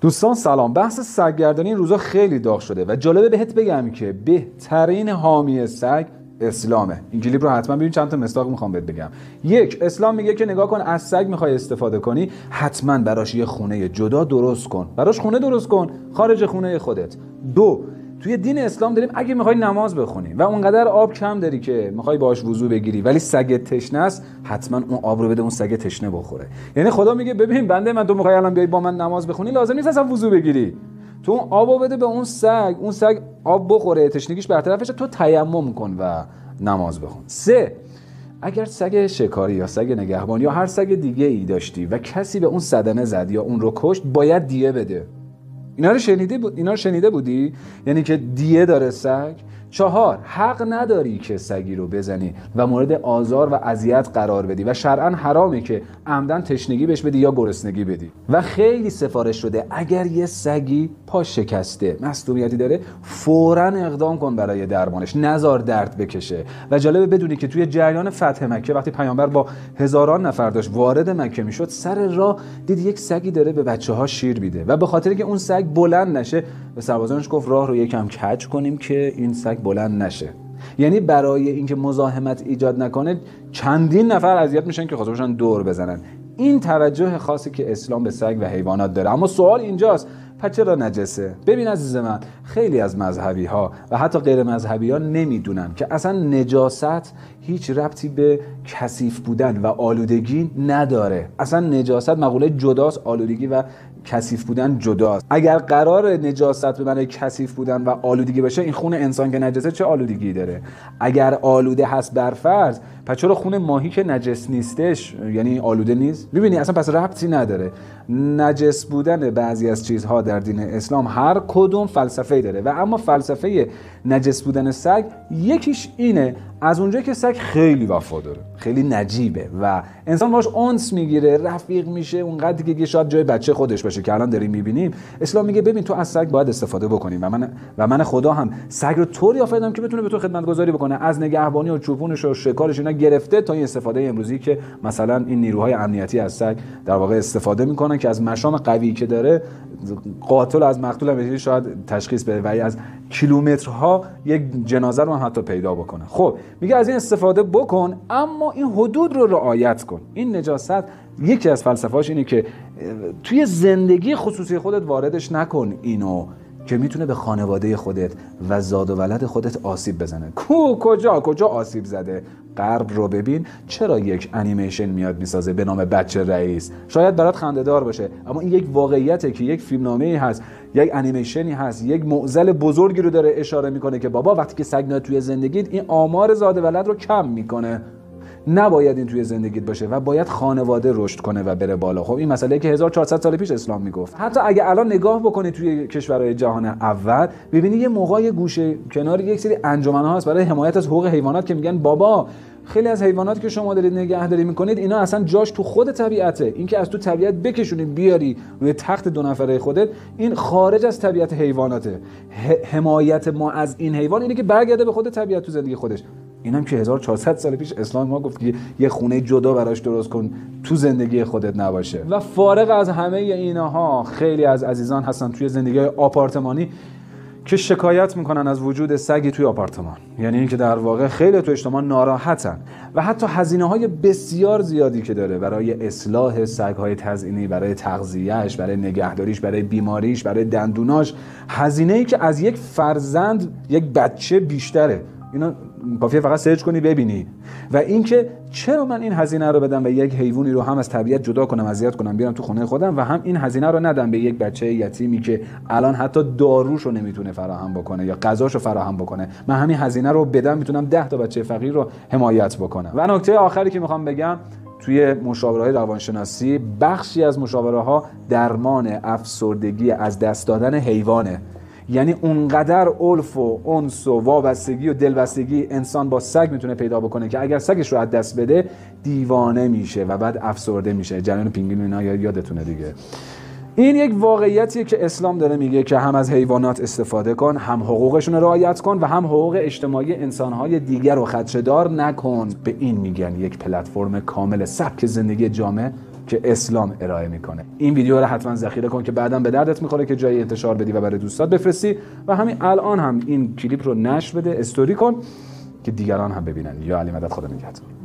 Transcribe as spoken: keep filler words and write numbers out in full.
دوستان سلام. بحث سگگردانی این روزا خیلی داغ شده و جالبه بهت بگم که بهترین حامی سگ اسلامه. این کلیپ رو حتما ببین، چند تا مصداق میخوام بهت بگم. یک، اسلام میگه که نگاه کن، از سگ میخوای استفاده کنی حتما براش یه خونه جدا درست کن، براش خونه درست کن خارج خونه خودت. دو، توی دین اسلام داریم اگه میخوای نماز بخونی و اونقدر آب کم داری که میخوای باهاش وضو بگیری ولی سگت تشنه است، حتما اون آب رو بده اون سگ تشنه بخوره. یعنی خدا میگه ببین بنده من، تو میخوای الان بیای با من نماز بخونی، لازم نیست اصلا وضو بگیری، تو اون آبو بده به اون سگ، اون سگ آب بخوره، تشنگیش برطرف بشه، تو تیمم کن و نماز بخون. سه، اگر سگ شکاری یا سگ نگهبان یا هر سگ دیگه ای داشتی و کسی به اون صدمه زد یا اون رو کشت، باید دیه بده. اینا رو شنیده بود اینا رو شنیده بودی؟ یعنی که دیه داره سگ. چهار، حق نداری که سگی رو بزنی و مورد آزار و اذیت قرار بدی و شرعاً حرامه که عمدن تشنگی بهش بدی یا گرسنگی بدی. و خیلی سفارش شده اگر یه سگی پا شکسته، مصدومیتی داره، فوراً اقدام کن برای درمانش، نذار درد بکشه. و جالبه بدونی که توی جریان فتح مکه وقتی پیامبر با هزاران نفر داشت وارد مکه میشد، سر راه دید یک سگی داره به بچه‌ها شیر میده و به خاطر که اون سگ بلند نشه به سربازانش گفت راه رو یکم کج کنیم که این سگ بلند نشه. یعنی برای اینکه مزاحمت ایجاد نکنه چندین نفر اذیت میشن که خواستن دور بزنن. این توجه خاصی که اسلام به سگ و حیوانات داره. اما سوال اینجاست، پس چرا نجسه؟ ببین عزیز من، خیلی از مذهبی ها و حتی غیر مذهبی ها نمیدونن که اصلا نجاست هیچ ربطی به کثیف بودن و آلودگی نداره. اصلا نجاست مقوله جداست، آلودگی و کثیف بودن جداست. اگر قرار نجاست به معنی کثیف بودن و آلودگی باشه، این خون انسان که نجسه چه آلودگی داره؟ اگر آلوده هست بر فرض، پس چرا خون ماهی که نجس نیستش یعنی آلوده نیست؟ می‌بینی اصلا پس ربطی نداره. نجس بودن بعضی از چیزها در دین اسلام هر کدوم فلسفه‌ای داره و اما فلسفه نجس بودن سگ یکیش اینه، از اونجایی که سگ خیلی وفا داره، خیلی نجیبه و انسان باش انس میگیره، رفیق میشه، اونقدر دیگه شاید جای بچه خودش باشه که الان داریم میبینیم. اسلام میگه ببین تو از سگ باید استفاده بکنیم و من و من خدا هم سگ رو طوری آفریدم که بتونه به تو خدمتگذاری بکنه، از نگهبانی و چوپونش و شکارش اینا گرفته تا این استفاده امروزی که مثلا این نیروهای امنیتی از سگ در واقع استفاده میکنن که از مشام قوی که داره قاتل از مقتول هم شاید تشخیص بده و از کیلومترها یک جنازه رو هم حتی پیدا بکنه. خب میگه از این استفاده بکن اما این حدود رو رعایت کن. این نجاست یکی از فلسفه‌اش اینه که توی زندگی خصوصی خودت واردش نکن اینو که میتونه به خانواده خودت و زاد و ولد خودت آسیب بزنه. کو کجا کجا آسیب زده؟ غرب رو ببین، چرا یک انیمیشن میاد میسازه به نام بچه رئیس؟ شاید برات خنده‌دار باشه اما این یک واقعیته که یک فیلمنامه‌ای هست، یک انیمیشنی هست، یک معضل بزرگی رو داره اشاره میکنه که بابا وقتی که سگ میاد توی زندگیت این آمار زاد و ولد رو کم میکنه. نباید این توی زندگیت باشه و باید خانواده رشد کنه و بره بالا. خب این مسئله که هزار و چهارصد سال پیش اسلام میگفت. حتی اگه الان نگاه بکنی توی کشورهای جهان اول، ببینی یه موقع گوشه کنار یک سری انجمن‌ها هست برای حمایت از حقوق حیوانات که میگن بابا خیلی از حیوانات که شما دارید نگهداری میکنید اینا اصلا جاش تو خود طبیعته، این که از تو طبیعت بکشونی بیاری روی تخت دو نفره خودت، این خارج از طبیعت حیواناته. حمایت ما از این حیوان اینه که برگرده به خود طبیعت تو زندگی خودش. اینم که هزار و چهارصد سال پیش اسلام ما گفت که یه خونه جدا براش درست کن تو زندگی خودت نباشه. و فارغ از همه اینها خیلی از عزیزان هستن توی زندگی آپارتمانی که شکایت میکنن از وجود سگی توی آپارتمان، یعنی اینکه در واقع خیلی تو اجتماع ناراحتن و حتی هزینه‌های بسیار زیادی که داره برای اصلاح سگ‌های تزئینی، برای تغذیه‌اش، برای نگهداریش، برای بیماریش، برای دندوناش، هزینه‌ای که از یک فرزند یک بچه بیشتره. اینا کافیه فقط سرچ کنی ببینی. و اینکه چرا من این هزینه رو بدم به یک حیوانی رو هم از طبیعت جدا کنم، اذیت کنم، بیارم تو خونه خودم و هم این هزینه رو ندم به یک بچه یتیمی که الان حتی داروشو نمیتونه فراهم بکنه یا غذاشو فراهم بکنه. من همین هزینه رو بدم میتونم ده تا بچه فقیر رو حمایت بکنم. و نکته آخری که میخوام بگم، توی مشاوره‌های روانشناسی بخشی از مشاوره‌ها درمان افسردگی از دست دادن حیوانه. یعنی اونقدر الف و انس و وابستگی و دلبستگی انسان با سگ میتونه پیدا بکنه که اگر سگش رو از دست بده دیوانه میشه و بعد افسرده میشه. جریان پینگوین اینا یادتونه دیگه. این یک واقعیتیه که اسلام داره میگه که هم از حیوانات استفاده کن، هم حقوقشون رو رعایت کن و هم حقوق اجتماعی انسانهای دیگر رو خدشه‌دار نکن. به این میگن یک پلتفرم کامل سبک زندگی جامع که اسلام ارائه میکنه. این ویدیو رو حتما ذخیره کن که بعداً به دردت میخوره که جایی انتشار بدی و برای دوستات بفرستی و همین الان هم این کلیپ رو نشر بده، استوری کن که دیگران هم ببینن. یا علی مدد، خدا نگهدار.